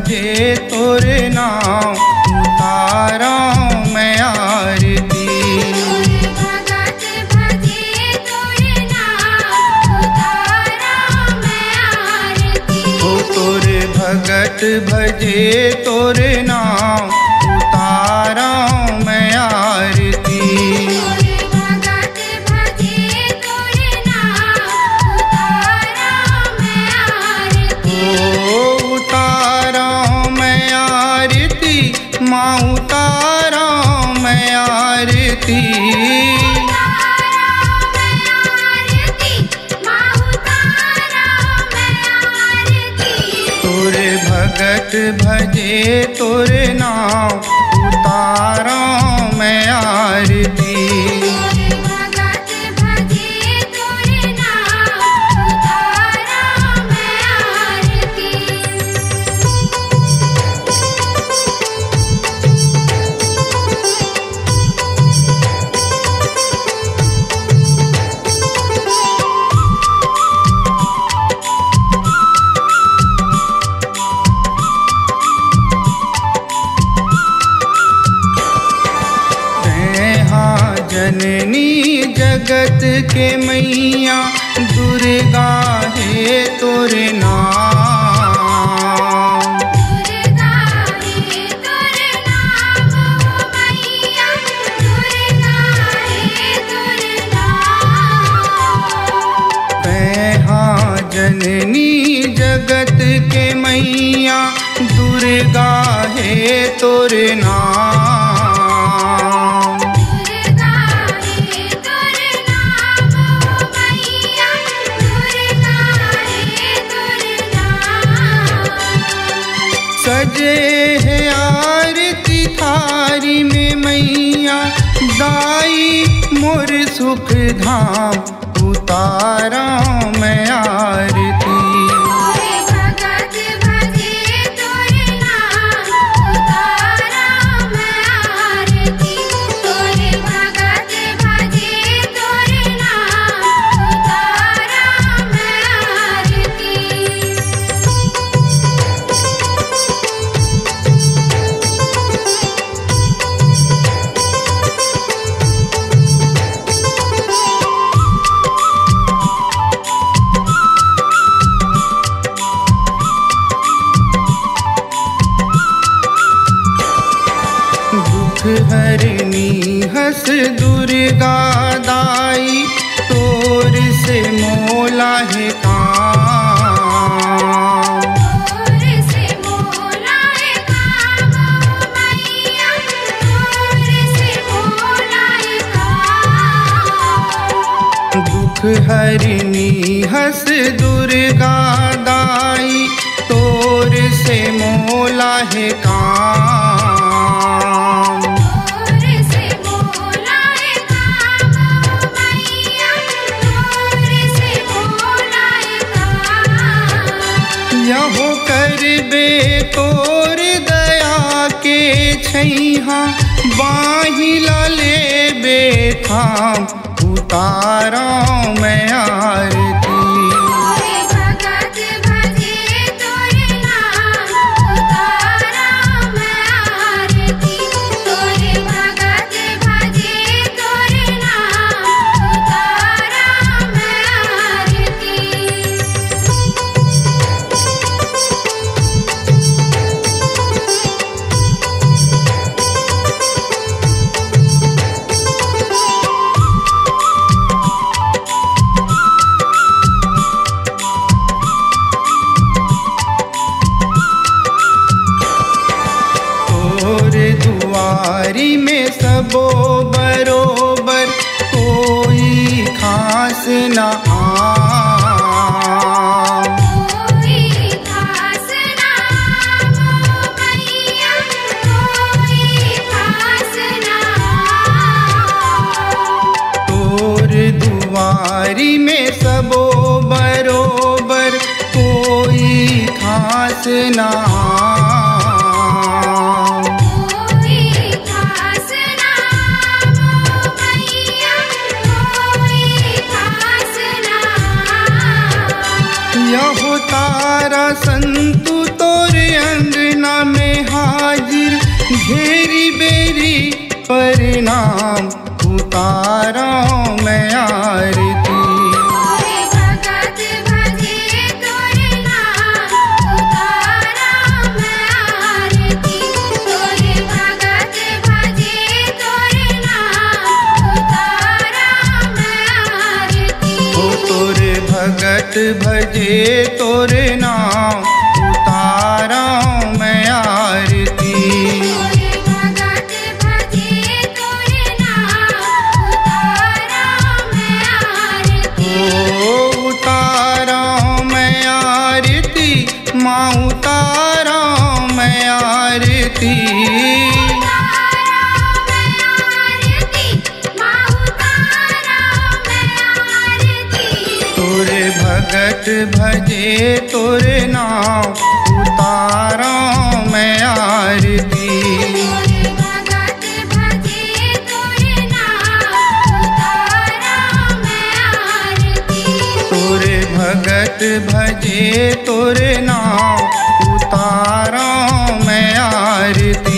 भजे तोर नाम उतारा मैं आरती। भगत भजे तोर नाम उतारा मैं आरती। भगत भजे तोर नाम उतारा मैं आरती। ओ उतारा मैं आरती माँ उतारा मैं आरती। भगत भजे तोर नाम उतारा मैं आरती। भगत भजे तोर नाम उतारा मैं आरती। जननी जगत के मैया दुर्गा है तोर नाम। दुर्गा है तोर नाम मैया दुर्गा है तोर नाम। मैं जननी जगत के मैया दुर्गा है तोर नाम। सजे है आरती थारी में मैया दाई मोर सुख धाम उतारा मैं आरती। भगत भजे तोर नाम उतारा मैं आरती। भगत भजे तोर नाम उतारा मैं आरती। हरनी हस दुर्गा दाई तोर से मोला है काम। तोर से मोला है काम मैया तोर से मोला है काम। दुख हरनी हस दुर्गा दाई तोर से मोला है काम। यहो करबे तोर दया के छैहा बाही ला लेबे थाम उतारा मैं आरती। भगत भजे तोर नाम उतारा मैं आरती। भगत भजे तोर नाम उतारा मैं आरती। दुआरी में सबो बरोबर कोई खास न कोई खास नाम मैया कोई खास नाम। तोर दुआरी में सबो बरोबर कोई खास न यहो तारा संतु तोर अंगना में हाजिर घेरी बेरी परिणाम उतारा मैं आरती। तोरे भगत भजे तोरे नाम उतारा मैं आरती। तोरे भगत भजे तोरे नाम उतारा मैं आरती। ओ तोरे भगत भजे तोरे नाम उतारा मैं आरती। तोरे भगत भजे तोरे नाम उतारा मैं आरती। ओ उतारा मैं आरती माँ उतारा मैं आरती। उतारा मैं आरती माँ उतारा मैं आरती। तोरे भगत भजे तोरे नाम उतारा मैं आरती। तोरे भगत भजे तोरे नाम उतारा मैं आरती। तोरे भगत भजे तोरे नाम उतारा मैं आरती।